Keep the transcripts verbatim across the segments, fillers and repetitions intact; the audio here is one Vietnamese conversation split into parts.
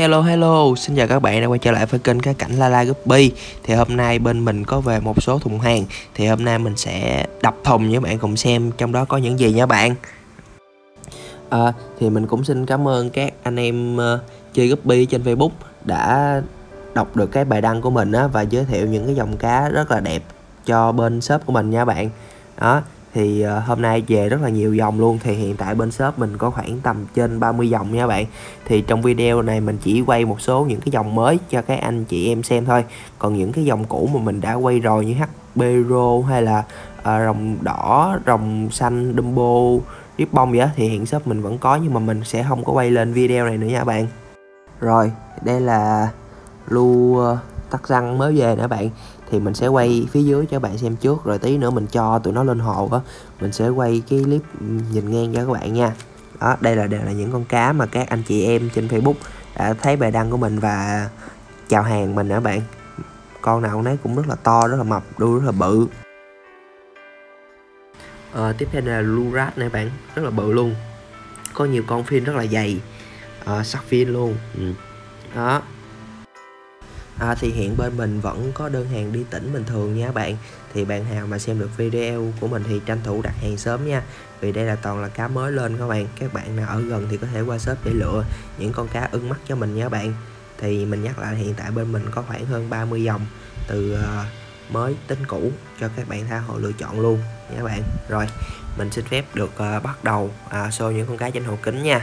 Hello hello, xin chào các bạn đã quay trở lại với kênh Cá Cảnh Lala Guppy. Thì hôm nay bên mình có về một số thùng hàng. Thì hôm nay mình sẽ đập thùng với bạn cùng xem trong đó có những gì nha bạn. à, Thì mình cũng xin cảm ơn các anh em uh, chơi Guppy trên Facebook đã đọc được cái bài đăng của mình á, và giới thiệu những cái dòng cá rất là đẹp cho bên shop của mình nha bạn. Đó, thì uh, hôm nay về rất là nhiều dòng luôn. Thì hiện tại bên shop mình có khoảng tầm trên ba mươi dòng nha bạn. Thì trong video này mình chỉ quay một số những cái dòng mới cho các anh chị em xem thôi. Còn những cái dòng cũ mà mình đã quay rồi như hát bê Pro hay là uh, rồng đỏ, rồng xanh, Dumbo, Ribbon vậy đó, thì hiện shop mình vẫn có nhưng mà mình sẽ không có quay lên video này nữa nha bạn. Rồi, đây là lu uh, tắc răng mới về nè bạn. Thì mình sẽ quay phía dưới cho bạn xem trước, rồi tí nữa mình cho tụi nó lên hồ á, mình sẽ quay cái clip nhìn ngang cho các bạn nha. Đó, đây là đều là những con cá mà các anh chị em trên Facebook đã thấy bài đăng của mình và chào hàng mình nữa bạn. Con nào con nấy cũng rất là to, rất là mập, đuôi rất là bự. à, Tiếp theo là Lurat này bạn, rất là bự luôn. Có nhiều con fin rất là dày, à, sắc fin luôn. ừ. Đó. À, thì hiện bên mình vẫn có đơn hàng đi tỉnh bình thường nha bạn. Thì bạn nào mà xem được video của mình thì tranh thủ đặt hàng sớm nha. Vì đây là toàn là cá mới lên các bạn. Các bạn nào ở gần thì có thể qua shop để lựa những con cá ưng mắt cho mình nha bạn. Thì mình nhắc lại hiện tại bên mình có khoảng hơn ba mươi dòng, từ uh, mới đến cũ cho các bạn tha hồ lựa chọn luôn nha bạn. Rồi, mình xin phép được uh, bắt đầu uh, show những con cá trên hồ kính nha.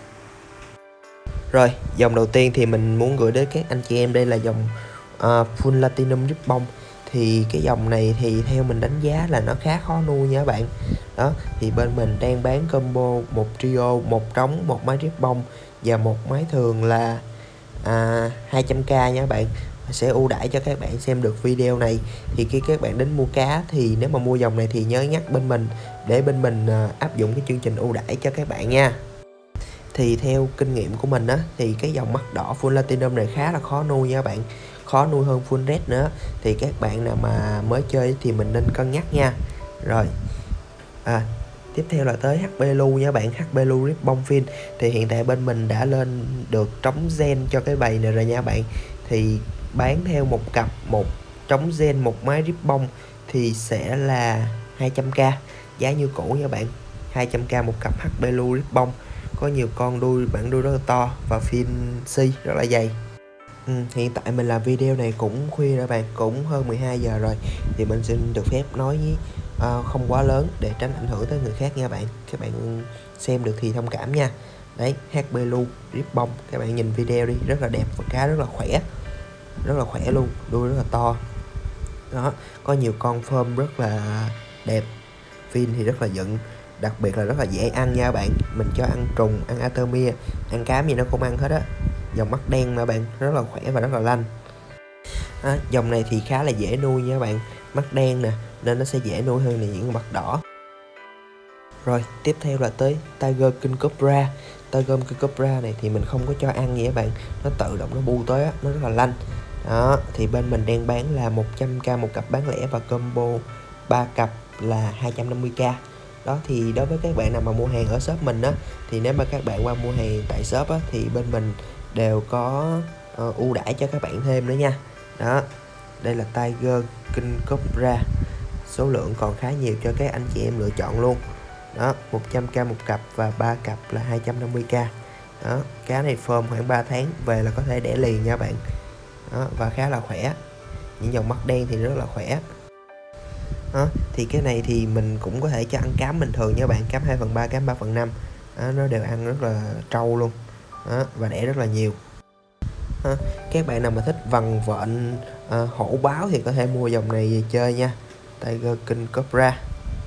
Rồi, dòng đầu tiên thì mình muốn gửi đến các anh chị em đây là dòng uh, Full Platinum Ribbon. Thì cái dòng này thì theo mình đánh giá là nó khá khó nuôi nha các bạn. Đó, thì bên mình đang bán combo một trio, một trống, một máy ribbon và một máy thường là à, hai trăm k nha các bạn. Sẽ ưu đãi cho các bạn xem được video này. Thì khi các bạn đến mua cá thì nếu mà mua dòng này thì nhớ nhắc bên mình để bên mình uh, áp dụng cái chương trình ưu đãi cho các bạn nha. Thì theo kinh nghiệm của mình á, thì cái dòng mắt đỏ Full Platinum này khá là khó nuôi nha bạn. Khó nuôi hơn Full Red nữa. Thì các bạn nào mà mới chơi thì mình nên cân nhắc nha. Rồi, à, tiếp theo là tới hát bê Lu nha bạn. hát bê Lu Ribbon Fin. Thì hiện tại bên mình đã lên được trống gen cho cái bầy này rồi nha bạn. Thì bán theo một cặp, một trống gen, một máy ribbon thì sẽ là hai trăm k. Giá như cũ nha bạn, hai trăm k một cặp hát bê Lu Ribbon. Có nhiều con đuôi, bản đuôi rất là to và fin si rất là dày. ừ, Hiện tại mình làm video này cũng khuya rồi bạn, cũng hơn mười hai giờ rồi. Thì mình xin được phép nói với, uh, không quá lớn để tránh ảnh hưởng tới người khác nha bạn. Các bạn xem được thì thông cảm nha. Đấy, hát bê Lu Ribbon, các bạn nhìn video đi, rất là đẹp và cá rất là khỏe. Rất là khỏe luôn, đuôi rất là to. Đó, có nhiều con phơm rất là đẹp, fin thì rất là dựng. Đặc biệt là rất là dễ ăn nha bạn. Mình cho ăn trùng, ăn artemia, ăn cám gì nó không ăn hết á. Dòng mắt đen mà bạn, rất là khỏe và rất là lanh. à, Dòng này thì khá là dễ nuôi nha bạn. Mắt đen nè, nên nó sẽ dễ nuôi hơn là những mặt đỏ. Rồi, tiếp theo là tới Tiger King Cobra. Tiger King Cobra này thì mình không có cho ăn gì các bạn. Nó tự động nó bu tới á, nó rất là lanh. Đó, thì bên mình đang bán là một trăm k một cặp bán lẻ và combo ba cặp là hai trăm năm mươi k. Đó, thì đối với các bạn nào mà mua hàng ở shop mình á, thì nếu mà các bạn qua mua hàng tại shop á, thì bên mình đều có uh, ưu đãi cho các bạn thêm nữa nha. Đó, đây là Tiger King Cobra. Số lượng còn khá nhiều cho các anh chị em lựa chọn luôn. Đó, một trăm k một cặp và ba cặp là hai trăm năm mươi k. Đó, cá này phơm khoảng ba tháng về là có thể đẻ liền nha bạn. Đó, và khá là khỏe. Những dòng mắt đen thì rất là khỏe. Đó, thì cái này thì mình cũng có thể cho ăn cám bình thường nha bạn. Cám hai phần ba, cám ba phần năm. Đó, nó đều ăn rất là trâu luôn. Đó, và đẻ rất là nhiều. Đó, các bạn nào mà thích vằn vện, uh, hổ báo thì có thể mua dòng này về chơi nha. Tiger King Cobra.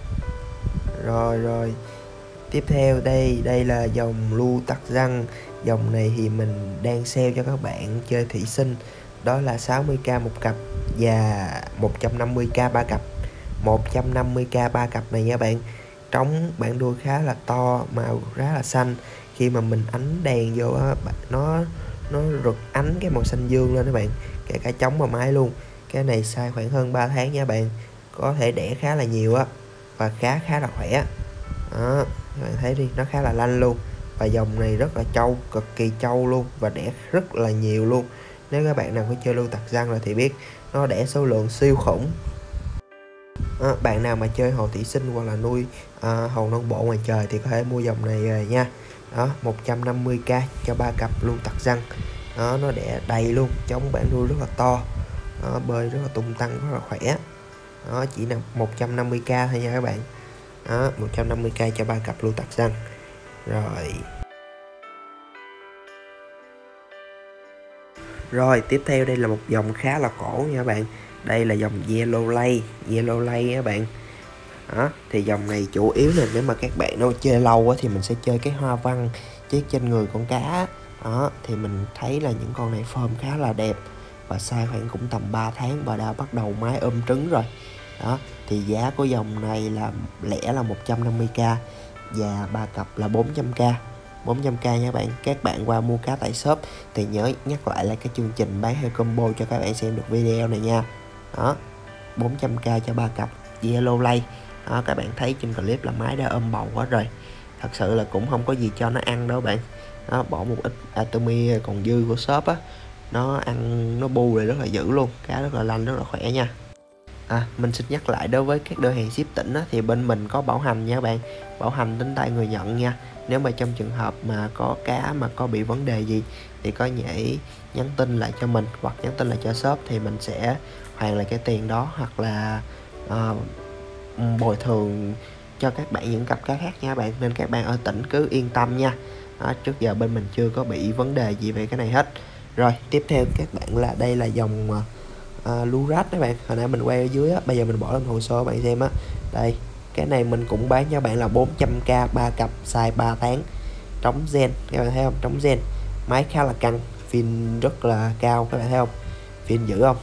Rồi rồi tiếp theo đây đây là dòng lu tắc răng. Dòng này thì mình đang sale cho các bạn chơi thủy sinh. Đó là sáu mươi k một cặp và một trăm năm mươi k ba cặp. Một trăm năm mươi k ba cặp này nha bạn. Trống bản đuôi khá là to, màu khá là xanh. Khi mà mình ánh đèn vô á, nó nó rực ánh cái màu xanh dương lên các bạn, kể cả trống và mái luôn. Cái này size khoảng hơn ba tháng nha bạn. Có thể đẻ khá là nhiều á, và cá khá là khỏe. Đó, các bạn thấy đi, nó khá là lanh luôn. Và dòng này rất là trâu, cực kỳ trâu luôn, và đẻ rất là nhiều luôn. Nếu các bạn nào có chơi lưu tặc răng rồi thì biết nó đẻ số lượng siêu khủng. À, bạn nào mà chơi hồ thủy sinh hoặc là nuôi à, hồ non bộ ngoài trời thì có thể mua dòng này về nha. Đó, một trăm năm mươi k cho ba cặp lưu tặc răng. Đó, nó đẻ đầy luôn, chống bạn nuôi rất là to. Đó, bơi rất là tung tăng, rất là khỏe. Đó, chỉ là một trăm năm mươi k thôi nha các bạn. Đó, một trăm năm mươi k cho ba cặp lưu tặc răng. Rồi. Rồi, tiếp theo đây là một dòng khá là cổ nha các bạn. Đây là dòng Yellow Lay, Yellow Lay các bạn. Đó, thì dòng này chủ yếu là nếu mà các bạn đâu chơi lâu á, thì mình sẽ chơi cái hoa văn chiếc trên người con cá. Đó, thì mình thấy là những con này form khá là đẹp và size khoảng cũng tầm ba tháng và đã bắt đầu mái ôm trứng rồi. Đó, thì giá của dòng này là lẻ là một trăm năm mươi k và ba cặp là bốn trăm k. bốn trăm k nha các bạn. Các bạn qua mua cá tại shop thì nhớ nhắc lại là cái chương trình bán theo combo cho các bạn xem được video này nha. Đó, bốn trăm k cho ba cặp Yellow Lay. Đó, các bạn thấy trên clip là máy đã ôm bầu hết rồi. Thật sự là cũng không có gì cho nó ăn đâu bạn. Nó bỏ một ít atomy còn dư của shop á, nó ăn nó bu rồi rất là dữ luôn, cá rất là lanh, rất là khỏe nha. À, mình xin nhắc lại, đối với các đơn hàng ship tỉnh á, thì bên mình có bảo hành nha các bạn, bảo hành đến tay người nhận nha. Nếu mà trong trường hợp mà có cá mà có bị vấn đề gì thì có thể nhắn tin lại cho mình hoặc nhắn tin lại cho shop thì mình sẽ hoàn lại cái tiền đó, hoặc là uh, bồi thường cho các bạn những cặp cá khác nha bạn. Nên các bạn ở tỉnh cứ yên tâm nha. Đó, trước giờ bên mình chưa có bị vấn đề gì về cái này hết. Rồi tiếp theo các bạn là đây là dòng uh, uh, Lurat các bạn. Hồi nãy mình quay ở dưới á, bây giờ mình bỏ lên hồ sơ bạn xem á. Đây, cái này mình cũng bán cho bạn là bốn trăm k ba cặp, size ba tháng, trống gen, các bạn thấy không, trống gen, máy khá là căng, pin rất là cao, các bạn thấy không, pin dữ không.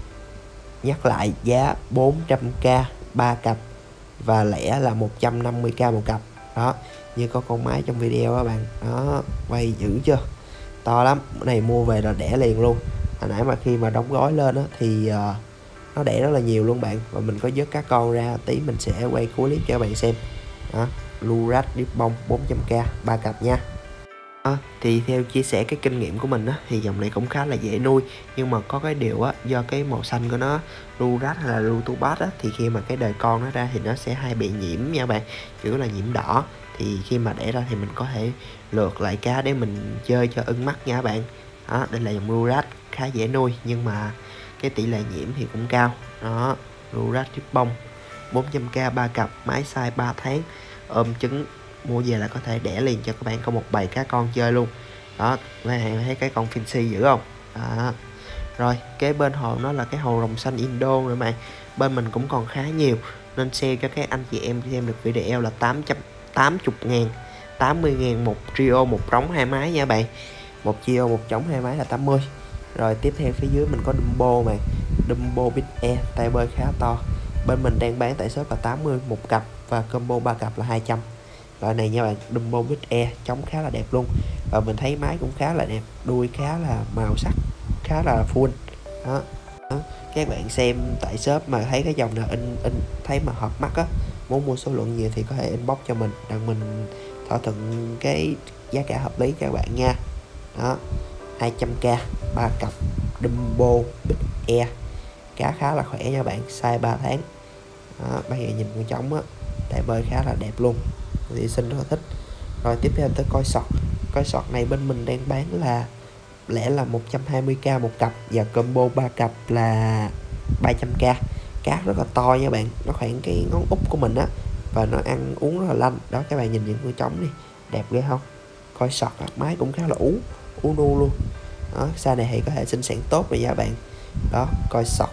Nhắc lại giá bốn trăm k ba cặp và lẻ là một trăm năm mươi k một cặp. Đó, như có con máy trong video các bạn. Đó, quay dữ chưa, to lắm. Cái này mua về là đẻ liền luôn. Hồi nãy mà khi mà đóng gói lên đó, thì uh, nó đẻ rất là nhiều luôn bạn. Và mình có vớt các con ra, tí mình sẽ quay cuối clip cho các bạn xem. Đó, Lurat Ribbon bốn trăm k ba cặp nha. À, thì theo chia sẻ cái kinh nghiệm của mình á, thì dòng này cũng khá là dễ nuôi. Nhưng mà có cái điều á, do cái màu xanh của nó, Lurat hay là Lutubat á, thì khi mà cái đời con nó ra thì nó sẽ hay bị nhiễm nha bạn, kiểu là nhiễm đỏ. Thì khi mà đẻ ra thì mình có thể lượt lại cá để mình chơi cho ưng mắt nha bạn. Đó, đây là dòng Lurat khá dễ nuôi nhưng mà cái tỷ lệ nhiễm thì cũng cao. Đó, Lurat Ribbon bốn trăm k ba cặp, máy size ba tháng, ôm trứng, mua về là có thể đẻ liền cho các bạn có một bầy cá con chơi luôn. Đó, các bạn thấy cái con Fincy dữ không. Đó. Rồi kế bên hồ nó là cái hồ rồng xanh Indo nữa bạn. Bên mình cũng còn khá nhiều nên share cho các anh chị em xem được video là tám trăm tám mươi ngàn, tám mươi ngàn một trio, một trống hai máy nha bạn. Một trio một trống hai máy là tám mươi. Rồi tiếp theo phía dưới mình có Dumbo mà, Dumbo Big Air, tay bơi khá to. Bên mình đang bán tại shop là tám mươi một cặp và combo ba cặp là hai trăm. Loại này nha bạn, Dumbo Big Air trống khá là đẹp luôn. Và mình thấy máy cũng khá là đẹp, đuôi khá là màu sắc, khá là full. Đó. Đó, các bạn xem tại shop mà thấy cái dòng nào in in thấy mà hợp mắt á, muốn mua số lượng nhiều thì có thể inbox cho mình, đặng mình thỏa thuận cái giá cả hợp lý cho các bạn nha. Đó, hai trăm k ba cặp Dumbo Big Air, cá khá là khỏe nha bạn, size ba tháng. Đó, bây giờ nhìn con trống á, tại bơi khá là đẹp luôn, thì xin rất là thích. Rồi tiếp theo tới coi sọt. Coi sọt này bên mình đang bán là lẻ là một trăm hai mươi k một cặp và combo ba cặp là ba trăm k. Cá rất là to nha bạn, nó khoảng cái ngón út của mình á, và nó ăn uống rất là lanh. Đó, các bạn nhìn những con trống đi, đẹp ghê không. Coi sọt máy cũng khá là ú ú nu luôn. Đó, size này thì có thể sinh sản tốt rồi nha bạn. Đó, coi sọt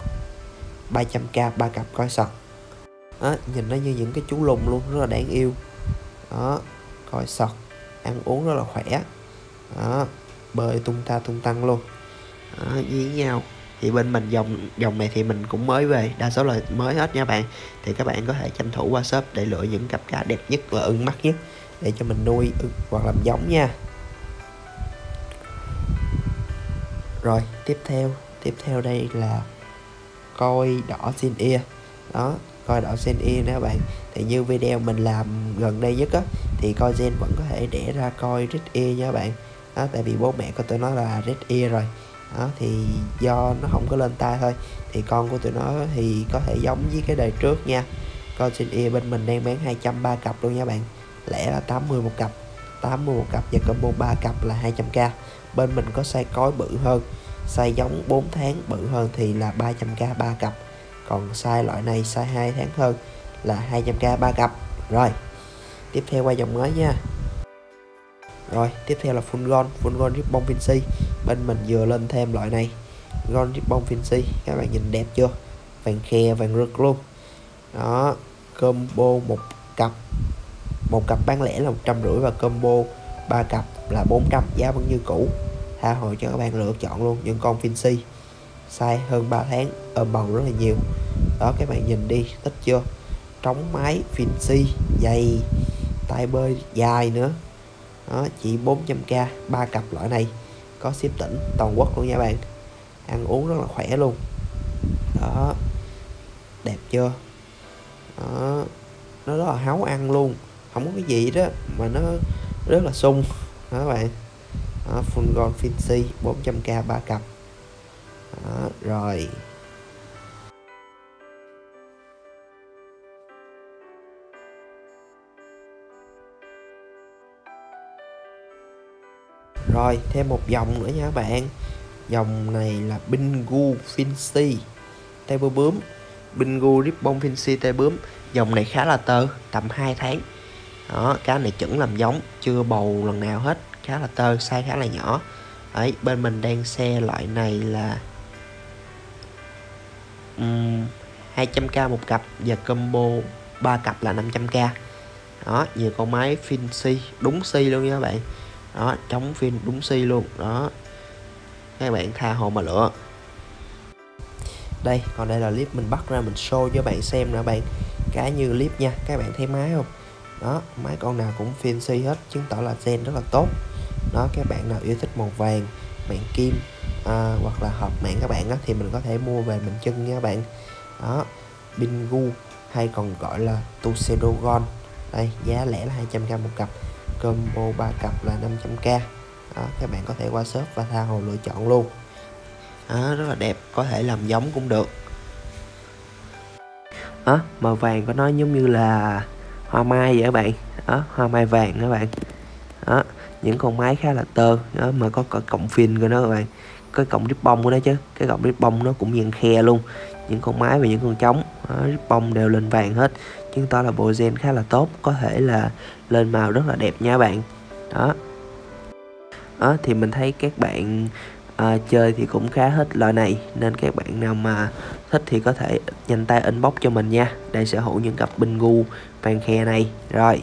ba trăm k ba cặp coi sọt. Đó, nhìn nó như những cái chú lùn luôn, rất là đáng yêu. Đó, coi sọt ăn uống rất là khỏe. Đó, bơi tung ta tung tăng luôn. Đó, với nhau thì bên mình dòng dòng này thì mình cũng mới về, đa số là mới hết nha bạn. Thì các bạn có thể tranh thủ qua shop để lựa những cặp cá đẹp nhất và ưng mắt nhất để cho mình nuôi hoặc làm giống nha. Rồi tiếp theo tiếp theo đây là coi đỏ xin ear. Đó, coi đỏ gen ear nữa các bạn. Thì như video mình làm gần đây nhất á, thì coi gen vẫn có thể đẻ ra coi red ear nha các bạn. Đó, tại vì bố mẹ của tụi nó là red ear rồi. Đó, thì do nó không có lên tai thôi, thì con của tụi nó thì có thể giống với cái đời trước nha. Coi gen ear bên mình đang bán hai trăm ba cặp luôn nha bạn, lẻ là tám mươi một cặp, tám mươi một cặp và combo ba cặp là hai trăm k. Bên mình có size cối bự hơn, size giống bốn tháng bự hơn thì là ba trăm k ba cặp, còn size loại này size hai tháng hơn là hai trăm k ba cặp. Rồi tiếp theo qua dòng mới nha. Rồi tiếp theo là full gold, full gold ribbon fancy. Bên mình vừa lên thêm loại này, gold ribbon fancy, các bạn nhìn đẹp chưa, vàng khe vàng rực luôn. Đó, combo một cặp, một cặp bán lẻ là một trăm rưỡi và combo ba cặp là bốn trăm, giá vẫn như cũ, tha hồ cho các bạn lựa chọn luôn. Những con fancy size hơn ba tháng ôm bầu rất là nhiều. Đó, các bạn nhìn đi, thích chưa, trống máy fancy, dày, tay bơi dài nữa. Đó, chỉ bốn trăm k, ba cặp loại này, có ship tỉnh toàn quốc luôn nha bạn, ăn uống rất là khỏe luôn. Đó, đẹp chưa. Đó, nó rất là háo ăn luôn, không có cái gì đó mà nó rất là sung. Đó các bạn. Đó, full gold fancy bốn trăm k ba cặp. Đó, rồi Rồi thêm một dòng nữa nha các bạn. Dòng này là Bingu Fancy tay bướm bướm, Bingu ribbon fancy tay bướm. Dòng này khá là tơ, tầm hai tháng. Đó, cá này chuẩn làm giống, chưa bầu lần nào hết, khá là tơ, size khá là nhỏ. Đấy, bên mình đang xe loại này là um, hai trăm k một cặp và combo ba cặp là năm trăm k. Đó, nhiều con máy fancy, đúng si luôn nha các bạn. Đó, chống phim đúng si luôn. Đó, các bạn tha hồ mà lựa. Đây, còn đây là clip mình bắt ra mình show cho bạn xem nè bạn. Cá như clip nha, các bạn thấy máy không? Đó, máy con nào cũng fancy hết, chứng tỏ là gen rất là tốt. Đó, các bạn nào yêu thích màu vàng, mạng kim à, hoặc là hợp mạng các bạn á, thì mình có thể mua về mình trưng nha các bạn. Đó, Bingu hay còn gọi là Tuxedo Gold. Đây, giá lẻ là hai trăm k một cặp, combo ba cặp là năm trăm k. Đó, các bạn có thể qua shop và tha hồ lựa chọn luôn. Đó, rất là đẹp, có thể làm giống cũng được. Đó, màu vàng của nó giống như là hoa mai vậy các bạn. Đó, hoa mai vàng các bạn. Đó, những con máy khá là tơ. Đó, mà có cả cọng phin của nó các bạn, cái cọng ribbon của nó chứ, cái cọng ribbon nó cũng dạng khe luôn. Những con máy và những con trống ribbon đều lên vàng hết, chứng tỏ là bộ gen khá là tốt, có thể là lên màu rất là đẹp nha bạn. Đó, đó thì mình thấy các bạn à, chơi thì cũng khá hết loại này, nên các bạn nào mà thích thì có thể nhanh tay inbox cho mình nha, để sở hữu những cặp Bingu vàng khe này. Rồi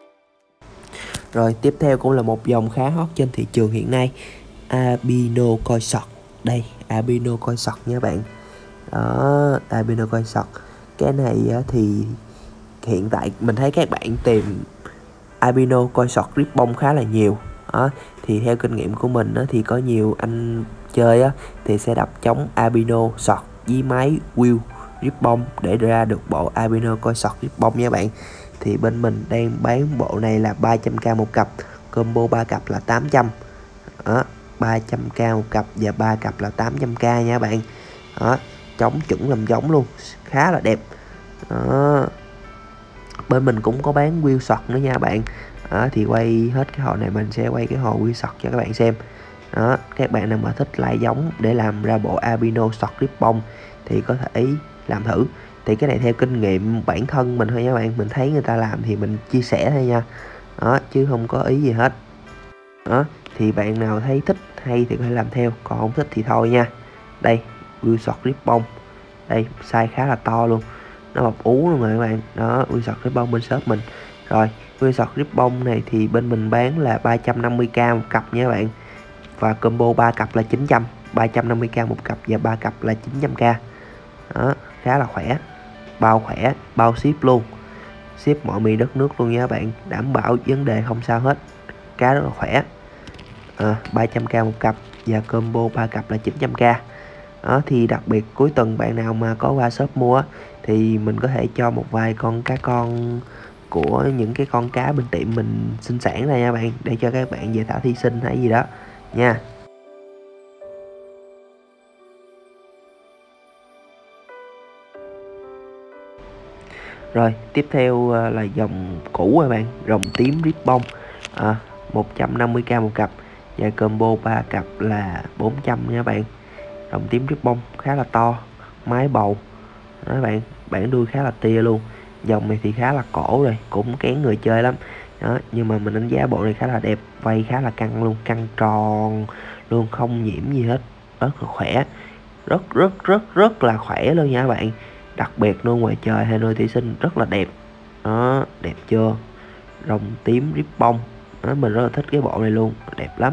Rồi tiếp theo cũng là một dòng khá hot trên thị trường hiện nay, Albino coi sọt. Đây, Albino coi sọt nha bạn. Đó, Albino coi sọt. Cái này thì hiện tại mình thấy các bạn tìm albino coi sọt ribbon khá là nhiều. Đó, thì theo kinh nghiệm của mình đó, thì có nhiều anh chơi á, thì sẽ đập chống albino sọt với máy wheel ribbon để ra được bộ albino coi sọt ribbon nha bạn. Thì bên mình đang bán bộ này là ba trăm k một cặp, combo ba cặp là tám trăm. Đó, ba trăm k một cặp và ba cặp là tám trăm k nha bạn. Đó, chống chuẩn làm giống luôn, khá là đẹp. Đó, bên mình cũng có bán wheel sọt nữa nha bạn. Đó, thì quay hết cái hồ này mình sẽ quay cái hồ wheel sọt cho các bạn xem. Đó, các bạn nào mà thích lại giống để làm ra bộ albino sọt ribbon thì có thể làm thử. Thì cái này theo kinh nghiệm bản thân mình thôi nha bạn, mình thấy người ta làm thì mình chia sẻ thôi nha. Đó, chứ không có ý gì hết. Đó, thì bạn nào thấy thích hay thì có thể làm theo, còn không thích thì thôi nha. Đây, wheel sọt ribbon. Đây, size khá là to luôn, nó bọc ú luôn rồi các bạn. Đó, wheel sọt ribbon bên shop mình. Rồi, wheel sọt ribbon này thì bên mình bán là ba trăm năm mươi k một cặp nha các bạn, và combo ba cặp là chín trăm. Ba trăm năm mươi k một cặp và ba cặp là chín trăm k. Đó, khá là khỏe, bao khỏe, bao ship luôn, ship mọi miền đất nước luôn nha các bạn, đảm bảo vấn đề không sao hết, cá rất là khỏe. À, ba trăm k một cặp và combo ba cặp là chín trăm k. Đó, thì đặc biệt cuối tuần bạn nào mà có qua shop mua thì thì mình có thể cho một vài con cá con của những cái con cá bên tiệm mình sinh sản ra nha bạn, để cho các bạn về thả thí sinh hay gì đó nha. Rồi tiếp theo là dòng cũ các bạn, rồng tím ribbon, à, một trăm năm mươi k một cặp và combo ba cặp là bốn trăm nha bạn. Rồng tím ribbon khá là to, mái bầu đó các bạn, bản đuôi khá là tia luôn. Dòng này thì khá là cổ rồi, cũng kén người chơi lắm đó, nhưng mà mình đánh giá bộ này khá là đẹp, vây khá là căng luôn, căng tròn luôn, không nhiễm gì hết, rất là khỏe, rất rất rất rất là khỏe luôn nha các bạn. Đặc biệt luôn ngoài trời hay nơi thủy sinh rất là đẹp đó, đẹp chưa. Rồng tím ribbon đó, mình rất là thích cái bộ này luôn, đẹp lắm.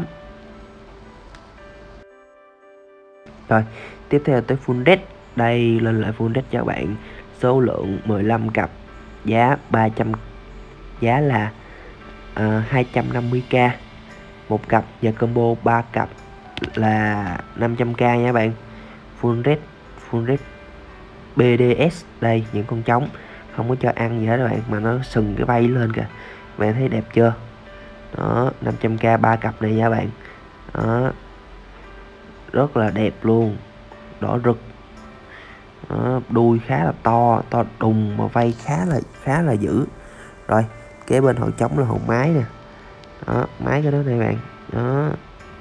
Rồi tiếp theo tới full red, đây lên lại full red cho các bạn, số lượng mười lăm cặp, giá ba trăm, giá là uh, hai trăm năm mươi k một cặp và combo ba cặp là năm trăm k nha các bạn. Full red, full red bê đê ét, đây những con trống không có cho ăn gì hết các bạn, mà nó sừng cái bay lên kìa, bạn thấy đẹp chưa đó. Năm trăm k ba cặp này nha các bạn đó, rất là đẹp luôn, đỏ rực đó, đuôi khá là to to đùng mà vây khá là khá là dữ. Rồi kế bên hậu trống là hậu mái nè đó, mái cái đó này bạn đó,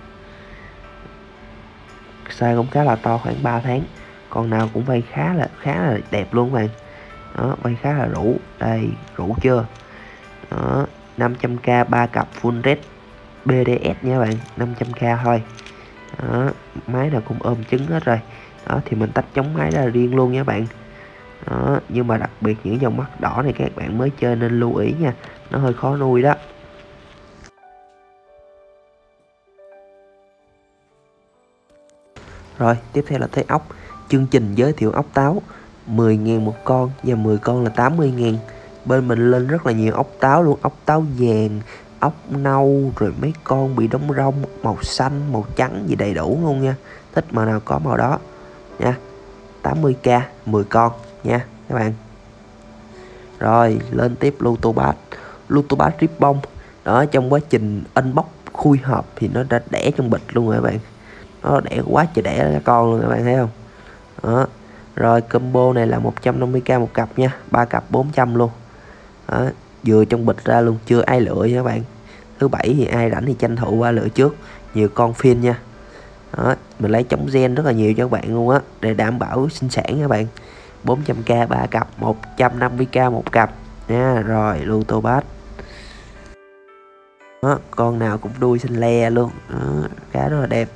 size cũng khá là to, khoảng ba tháng, con nào cũng vây khá là khá là đẹp luôn các bạn đó, vây khá là rủ, đây rủ chưa đó. Năm trăm k ba cặp full red bê đê ét nha bạn, năm trăm k thôi đó, máy nào cũng ôm trứng hết rồi đó, thì mình tách chống máy ra riêng luôn nha bạn đó. Nhưng mà đặc biệt những dòng mắt đỏ này các bạn mới chơi nên lưu ý nha, nó hơi khó nuôi đó. Rồi tiếp theo là tới ốc, chương trình giới thiệu ốc táo mười ngàn một con và mười con là tám mươi ngàn. Bên mình lên rất là nhiều ốc táo luôn, ốc táo vàng, ốc nâu, rồi mấy con bị đóng rông màu xanh, màu trắng gì đầy đủ luôn nha, thích màu nào có màu đó nha. Tám mươi k mười con nha các bạn. Rồi lên tiếp Lutobat, Lutobat ribbon đó, trong quá trình unbox khui hộp thì nó đã đẻ trong bịch luôn rồi các bạn, nó đẻ quá trời đẻ các con luôn các bạn thấy không đó. Rồi combo này là một trăm năm mươi k một cặp nha, ba cặp bốn trăm luôn đó, vừa trong bịch ra luôn, chưa ai lựa nha các bạn. Thứ bảy thì ai rảnh thì tranh thủ qua lựa trước, nhiều con phin nha đó, mình lấy chống gen rất là nhiều cho các bạn luôn á, để đảm bảo sinh sản nha các bạn. Bốn trăm k ba cặp, một trăm năm mươi k một cặp nha. Rồi Lutobat đó, con nào cũng đuôi xanh le luôn đó, cá rất là đẹp.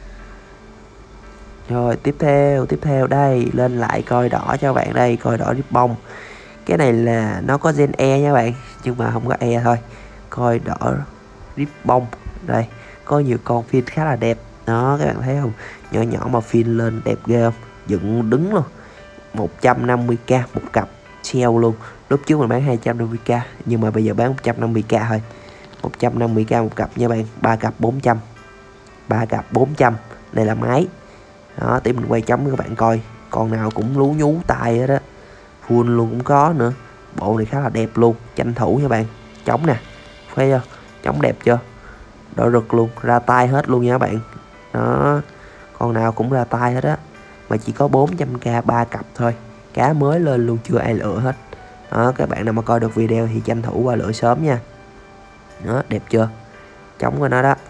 Rồi tiếp theo tiếp theo đây lên lại coi đỏ cho các bạn, đây coi đỏ ribbon, cái này là nó có gen E nha các bạn, nhưng mà không có E thôi. Coi đỏ ribbon đây, có nhiều con phin khá là đẹp đó, các bạn thấy không, nhỏ nhỏ mà phin lên đẹp ghê không, dựng đứng luôn. Một trăm năm mươi k một cặp treo luôn, lúc trước mình bán hai trăm năm mươi k nhưng mà bây giờ bán một trăm năm mươi k thôi. Một trăm năm mươi k một cặp nha bạn, ba cặp bốn trăm, ba cặp bốn trăm. Đây là máy đó, tí mình quay chấm cho các bạn coi, con nào cũng lú nhú tay hết đó, full luôn cũng có nữa. Bộ này khá là đẹp luôn, tranh thủ nha bạn. Trống nè, thấy chưa, trống đẹp chưa, đỏ rực luôn, ra tay hết luôn nha các bạn đó, con nào cũng ra tay hết á, mà chỉ có bốn trăm k ba cặp thôi, cá mới lên luôn, chưa ai lựa hết đó. Các bạn nào mà coi được video thì tranh thủ qua lựa sớm nha đó, đẹp chưa, trống của nó đó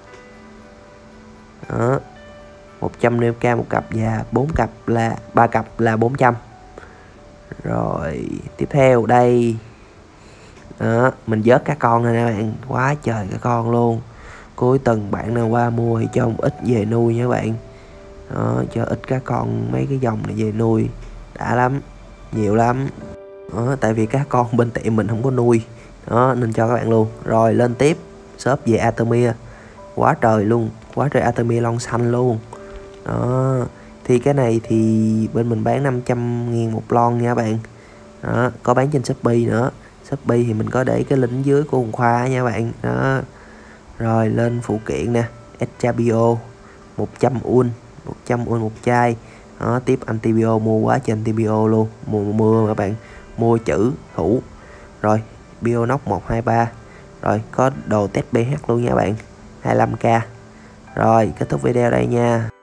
đó. Một trăm năm mươi k một cặp và bốn cặp là ba cặp là bốn trăm. Rồi tiếp theo đây đó, mình vớt các con này nè bạn, quá trời các con luôn. Cuối tuần bạn nào qua mua thì cho một ít về nuôi nha các bạn đó, cho ít các con mấy cái dòng này về nuôi đã lắm, nhiều lắm đó, tại vì các con bên tiệm mình không có nuôi đó nên cho các bạn luôn. Rồi lên tiếp shop về Artemia, quá trời luôn, quá trời Artemia lon xanh luôn đó. Thì cái này thì bên mình bán năm trăm ngàn một lon nha bạn đó, có bán trên Shopee nữa. Shopee thì mình có để cái link dưới của Hùng Khoa nha bạn đó. Rồi lên phụ kiện nè, Estrabio một trăm un, một trăm un một chai, Đó, tiếp anti bê o mua quá trên anti bê o luôn, mua mua các bạn, mua chữ thủ. Rồi Bionox một hai ba. Rồi có đồ test pH luôn nha bạn, hai mươi lăm k. Rồi kết thúc video đây nha.